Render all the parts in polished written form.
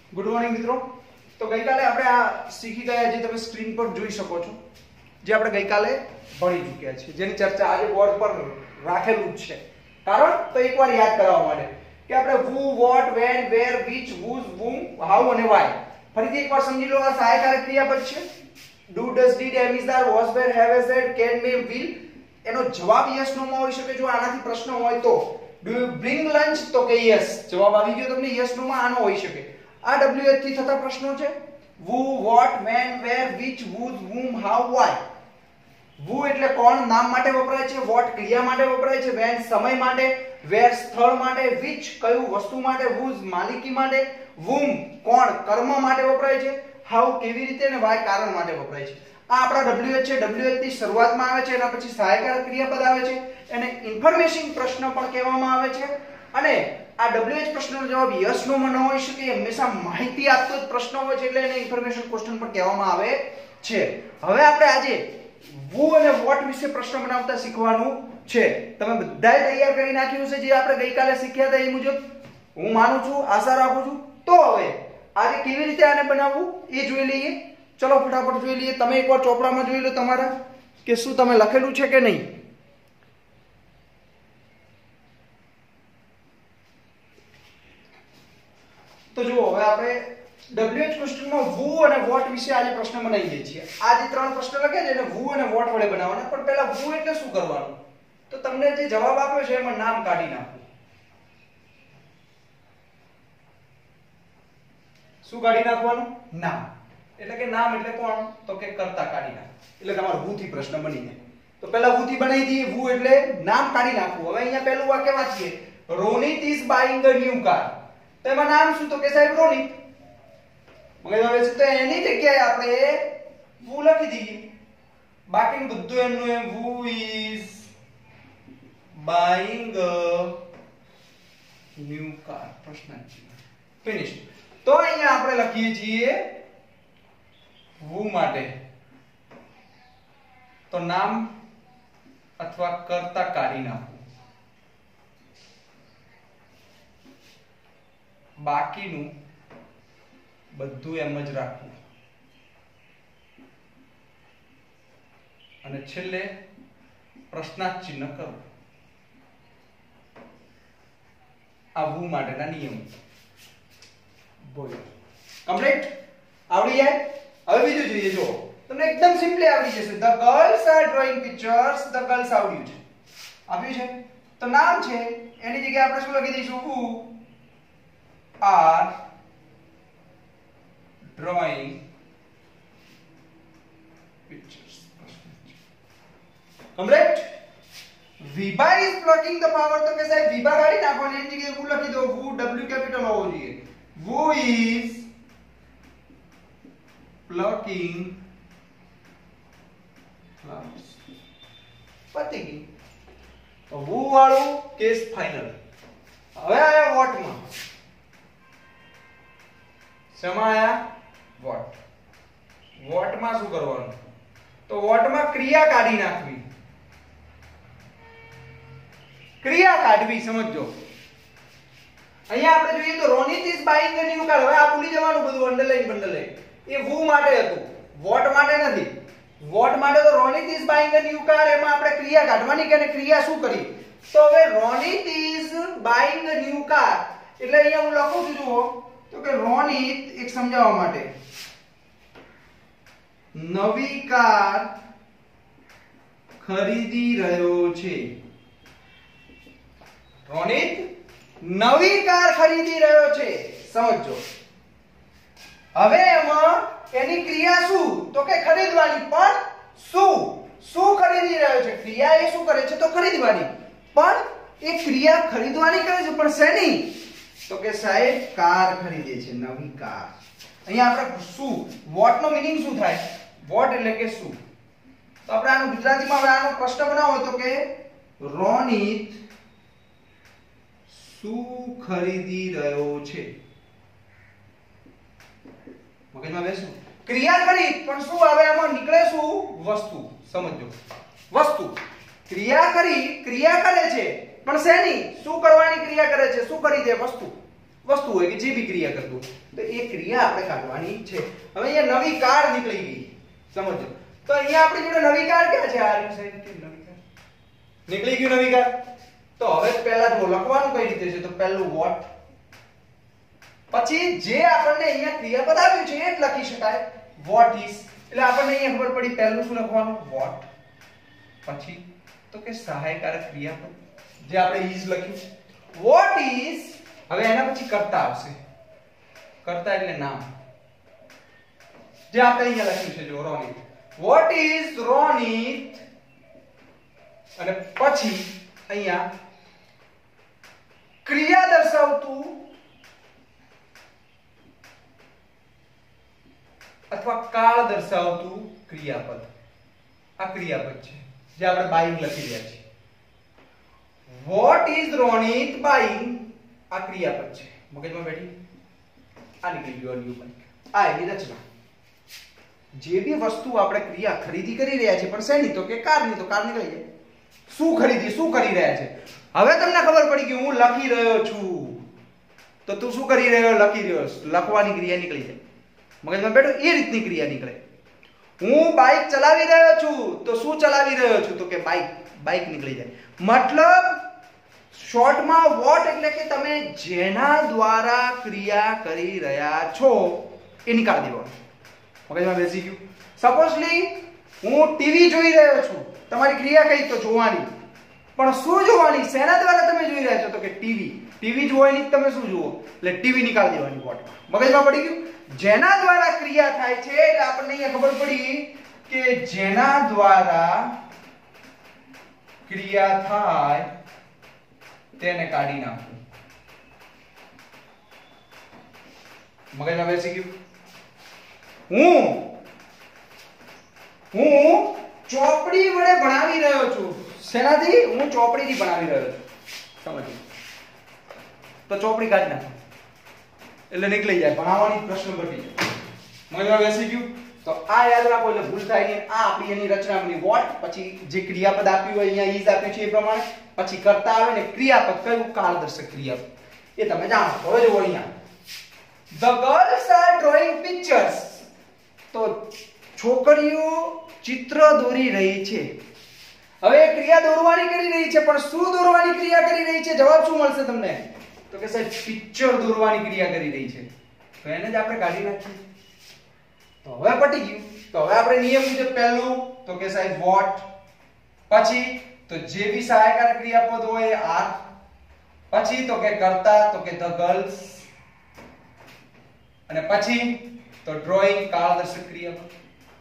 Good morning મિત્રો। તો ગઈકાલે આપણે આ શીખી ગયા જે તમે સ્ક્રીન પર જોઈ શકો છો, જે આપણે ગઈકાલે ભણી ચૂક્યા છીએ, જેની ચર્ચા આજે બોર્ડ પર રાખેલું જ છે। કારણ તો એકવાર યાદ કરાવવા માટે કે આપણે who, what, when, where, which, whose, whom, how અને why ફરીથી એકવાર સમજી લો। આ સહાયકારક ક્રિયાપદ છે। do, does, did, am, is, are, was, were, have, has, had, can, may, will। એનો જવાબ yes no માં હોઈ શકે। જો આનાથી પ્રશ્ન હોય તો do you bring lunch, તો કે yes જવાબ આવી ગયો તમને। yes no માં આનો હોઈ શકે। આ WH થી થતા પ્રશ્નો છે who, what, when, where, which, whose, whom, how, why। who એટલે કોણ નામ માટે વપરાય છે, what ક્રિયા માટે વપરાય છે, when સમય માટે, where સ્થળ માટે, which કયું વસ્તુ માટે, whose માલિકી માટે, whom કોણ કર્મ માટે વપરાય છે, how કેવી રીતે અને why કારણ માટે વપરાય છે। આ આપણા WH છે। WH ની શરૂઆતમાં આવે છે, એના પછી સહાયકારક ક્રિયાપદ આવે છે, એને ઇન્ફોર્મેશન પ્રશ્ન પણ કહેવામાં આવે છે। અને આ WH પ્રશ્નનો જવાબ યસ નો માં ન હોઈ શકે, હંમેશા માહિતી આપતો જ પ્રશ્ન હોય છે, એટલે એને ઇન્ફોર્મેશન ક્વેશ્ચન પણ કહેવામાં આવે છે। હવે આપણે આજે who અને what વિશે પ્રશ્ન બનાવતા શીખવાનું છે। તમે બધાએ તૈયાર કરી નાખ્યું છે જે આપણે ગઈકાલે શીખ્યા હતા એ મુજબ, હું માનું છું, આશા રાખું છું। તો હવે આજે કેવી રીતે આને બનાવવું એ જોઈ લઈએ। ચલો ફટાફટ જોઈ લઈએ। તમે એકવાર ચોપડામાં જોઈ લો તમારા કે શું તમે લખેલું છે કે નહીં। તો જુઓ, હવે આપણે WH ક્વેશ્ચનમાં who અને what વિશે આજે પ્રશ્ન બનાવીએ છીએ। આ જે ત્રણ પ્રશ્ન લખ્યા છે એને who અને what વડે બનાવવાના। પણ પહેલા who એટલે શું કરવાનું, તો તમને જે જવાબ આપ્યો છે એમાં નામ કાઢી નાખવું। શું કાઢી નાખવાનું? નામ। એટલે કે નામ એટલે કોણ, તો કે કર્તા કાઢી નાખ, એટલે તમારો who થી પ્રશ્ન બની જાય। તો પહેલા who થી બનાવી દઈએ। who એટલે નામ કાઢી નાખવું। હવે અહીંયા પહેલું વાક્ય વાંચીએ, Ronit is buying a new car. તો એમાં નામ શું, તો કે સાહેબ રોનિત। મગજમાં બેસે તો એની જગ્યાએ આપણે who લખી દઈએ, બાકીનું બધું એમનું એમ। who is buying a new car, પ્રશ્નાર્થ ચિહ્ન, ફિનિશ। તો અહીંયા આપણે લખીએ છીએ who માટે તો નામ અથવા કર્તા કાઢી નાખવું, બાકીનું બધું એમ જ રાખવું, અને છેલ્લે પ્રશ્નાર્થ ચિહ્ન કરવું। આ who માટેના નિયમો બોલો કમ્પ્લીટ આવડી જાય। હવે બીજું જોઈએ, જો તમને એકદમ સિમ્પલી આવડી જશે। The girls are drawing pictures. The girls આવડ્યું છે, આપ્યું છે તો નામ છે, એની જગ્યાએ આપણે શું લખી દઈશું, who are drawing pictures। Complete. Vibha is plucking the flower, તો કે સાહેબ વિભા કાઢી નાખો અને એની જગ્યાએ who લખી દો। who w કેપિટલ હોવો જોઈએ। who is plucking flowers, પતી ગઈ। તો who વાળું કેસ ફાઇનલ। હવે આયા what માં, શેમાં આયા what। what માં શું કરવાનું, તો what માં ક્રિયા કાઢી નાખવી, ક્રિયા કાઢવી, સમજો। અહીંયા આપણે જોઈએ તો Ronit is buying a new car. હવે આ ભૂલી જવાનું બધું, અંડરલાઈન બંડરલાઈન, એ who માટે હતું, what માટે નથી। what માટે તો Ronit is buying a new car, એમાં આપણે ક્રિયા કાઢવાની કે એને ક્રિયા શું કરી, તો હવે Ronit is buying a new car એટલે અહીંયા હું લખું છું, જુઓ તો કે રોનિત, એક સમજાવવા માટે, નવી કાર ખરીદી રહ્યો છે। રોનિત નવી કાર ખરીદી રહ્યો છે, સમજો। હવે એમાં એની ક્રિયા શું, તો કે ખરીદવાની। પણ શું, શું ખરીદી રહ્યો છે, ક્રિયા એ શું કરે છે, તો ખરીદવાની। પણ એ ક્રિયા ખરીદવાની કરે છે, પણ શેની, તો કે સાહેબ કાર ખરીદે છે, નવી કાર। અહીંયા આપણે શું, વોટ નો મીનિંગ શું થાય, વોટ એટલે કે શું। તો આપણે આનું ગુજરાતીમાં હવે આનો પ્રશ્ન બનાવો તો કે રોનિત શું ખરીદી રહ્યો છે। મગજમાં બેસું, ક્રિયા કરી પણ શું આવે આમાં, નીકળે શું, વસ્તુ। સમજો, વસ્તુ ક્રિયા કરી, ક્રિયા કરે છે પણ શેની, શું કરવાની ક્રિયા કરે છે, શું કરી દે, વસ્તુ। વસ્તુ હોય કે જે બી ક્રિયા કરતું તો એ ક્રિયા આપણે કાઢવાની છે. હવે અહીંયા નવી કાર નીકળી ગઈ સમજો. તો અહીંયા આપણી જોડે નવી કાર ક્યાં છે? આ સાઈડ કે નવી કાર નીકળી ગયું નવી કાર. તો હવે પહેલા જો લખવાનું કઈ રીતે છે તો પહેલું વોટ, પછી જે આપણને અહીંયા ક્રિયાપદ આપ્યું છે એ જ લખી શકાય વોટ ઇઝ. એટલે આપણને અહીંયા ખબર પડી પહેલું શું લખવાનું વોટ, પછી તો કે સહાયકારક ક્રિયાપદ જે આપણે ઇઝ લખ્યું વોટ ઇઝ. હવે એના પછી કર્તા આવશે. કર્તા એટલે નામ જે આપણે અહીંયા લખ્યું છે જો રોનિત. વોટ ઇઝ રોનિત અને પછી અહીંયા ક્રિયા દર્શાવતું અથવા કાળ દર્શાવતું ક્રિયાપદ. આ ક્રિયાપદ છે જે આપણે બાઈંગ લખી રહ્યા છીએ. વોટ ઇઝ રોનિત બાઈંગ આ ક્રિયાપદ છે. મગજમાં બેઠી આ નીકળી ગયું અન્યુમન. આ એની રચના. જે બી વસ્તુ આપણે ક્રિયા ખરીદી કરી રહ્યા છીએ પણ શેની તો કે કારની, તો કાર નીકળી જાય. શું ખરીદી શું કરી રહ્યા છે? હવે તમને ખબર પડી કે હું લખી રહ્યો છું તો તું શું કરી રહ્યો? લખી રહ્યો. લખવાની ક્રિયા નીકળી જાય. મગજમાં બેઠો એ રીતની ક્રિયા નીકળે. હું બાઇક ચલાવી રહ્યો છું તો શું ચલાવી રહ્યો છું તો કે બાઇક. બાઇક નીકળી જાય. મતલબ શોર્ટમાં વોટ એટલે કે તમે જેના દ્વારા ક્રિયા કરી રહ્યા છો એ નીકાળી દેવાનું. મગજમાં બેસી ગયું. સપોઝલી હું ટીવી જોઈ રહ્યો છું. તમારી ક્રિયા કઈ તો જોવાની. પણ શું જોવાની? શેના દ્વારા તમે જોઈ રહ્યા છો તો કે ટીવી. ટીવી જોવાની તમે શું જુઓ એટલે ટીવી નીકાળી દેવાની વોટમાં. મગજમાં પડી ગયું. જેના દ્વારા ક્રિયા થાય છે એટલે આપણને અહીંયા ખબર પડી કે જેના દ્વારા ક્રિયા થાય તેને કાઢી નાખવું. મગજમાં બેસી ગયું. હું ચોપડી વડે ભણાવી રહ્યો છું. શેનાથી? હું ચોપડીથી ભણાવી રહ્યો છું. સમજો તો ચોપડી કાઢી નાખો એટલે નીકળી જાય. ભણાવવાની પ્રશ્ન ઘટી જાય. મગજમાં બેસી ગયું. તો આ યાદ રાખો એટલે ભૂલ થાય નહીં. આ આપણી એની રચના બની વોટ, પછી જે ક્રિયાપદ આપ્યું હોય અહીંયા ઇઝ આપ્યું છે એ પ્રમાણે, પછી કરતા આવે ને ક્રિયાપદ કયું કાળદર્શક ક્રિયાપદ એ તમે જાણો. હવે જુઓ અહીંયા The girls are drawing pictures. તો છોકરીઓ ચિત્ર દોરી રહી છે. હવે ક્રિયા દોરવાની કરી રહી છે પણ શું દોરવાની ક્રિયા કરી રહી છે? જવાબ શું મળશે તમને તો કે સાહેબ પિક્ચર દોરવાની ક્રિયા કરી રહી છે. તો એને જ આપણે કાઢી નાખીએ. તો હવે પટી ગયું. તો હવે આપણે નિયમ મુજબ પહેલું તો કે સાહેબ વોટ, પછી તો જે બી સહાયકાર ક્રિયાપદ હોય આર, પછી તો કે કર્તા તો કે ધ ગર્લ્સ, અને પછી તો ડ્રોઈંગ કાળદર્શક ક્રિયાપદ.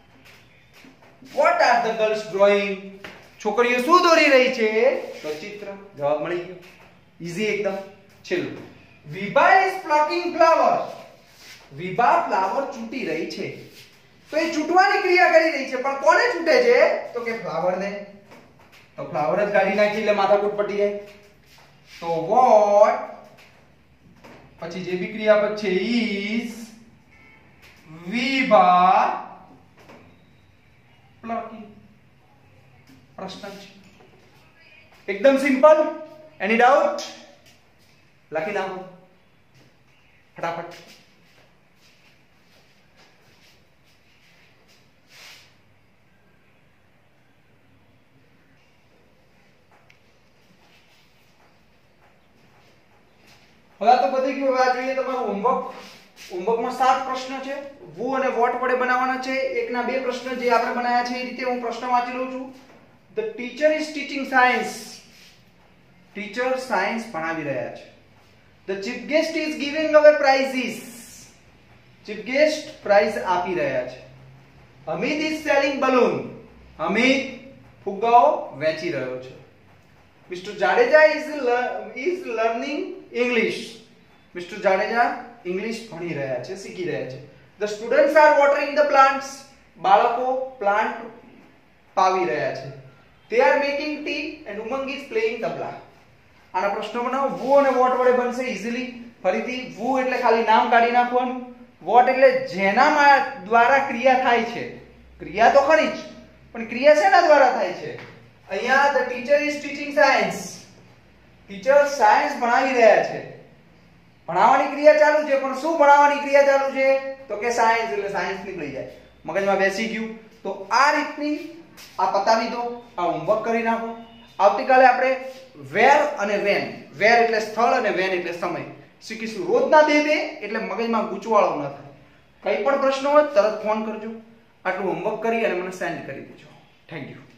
What are the girls drawing? છોકરીઓ શું દોરી રહી છે તો ચિત્ર. જવાબ મળી ગયો. ઈઝી એકદમ. છેલ્લું Vibha is plucking flowers. Vibha flower ચૂંટી રહી છે. તો એ ચૂંટવાની ક્રિયા કરી રહી છે પણ કોને ચૂંટે છે તો કે ફ્લાવર ને. તો ફ્લાવર જ કાઢી નાખી એટલે માથાકૂટ પટી જાય. તો what પછી જે બી ક્રિયાપદ છે is વિભા plucking. પ્રશ્ન છે એકદમ સિમ્પલ. એની ડાઉટ? લખી નાખો ફટાફટ. હવે તો પતી ગયું. હવે આ જોઈએ તમારું હોમવર્ક. હોમવર્કમાં 7 પ્રશ્ન છે. વુ અને વોટ વડે બનાવવાના છે. એકના 2 પ્રશ્ન જે આપણે બનાવ્યા છે એ રીતે હું પ્રશ્ન વાંચી લઉં છું. The teacher is teaching science. Teacher science ભણાવી રહ્યા છે. The chief guest is giving away prizes. Chief guest prize આપી રહ્યા છે. Amit is selling balloon. Amit ફુગ્ગાઓ વેચી રહ્યો છે. Mr. Jadeja is learning English. Mr. Jadeja English ભણી રહ્યા છે, શીખી રહ્યા છે. The students are watering the plants. બાળકો પ્લાન્ટ પાવી રહ્યા છે. They are making tea and Umang is playing tabla. આના પ્રશ્નો બનાવો. વુ અને વોટ વડે બનશે ઈઝીલી. ફરીથી વુ એટલે ખાલી નામ કાઢી નાખવાનું. વોટ એટલે જેના દ્વારા ક્રિયા થાય છે. ક્રિયા તો ખરી જ પણ ક્રિયા શેના દ્વારા થાય છે? અહીંયા the teacher is teaching science. Teacher science ભણાવી રહ્યા છે. ભણાવવાની ક્રિયા ચાલુ છે, પણ શું ભણાવવાની ક્રિયા ચાલુ છે? તો કે સાયન્સ, એટલે સાયન્સ નીકળી જાય, મગજમાં બેસી ગયું. તો આ રીતની આ પતાવી દો, આ હોમવર્ક કરી નાખો. આવતીકાલે આપણે વેર અને વેન, વેર એટલે સ્થળ અને વેન એટલે સમય શીખીશું. રોજના બે એટલે મગજમાં ગૂંચવાળો ન થાય. કઈ પણ પ્રશ્ન હોય તરત ફોન કરજો. આટલું હોમવર્ક કરી અને મને સેન્ડ કરી દેજો. Thank you.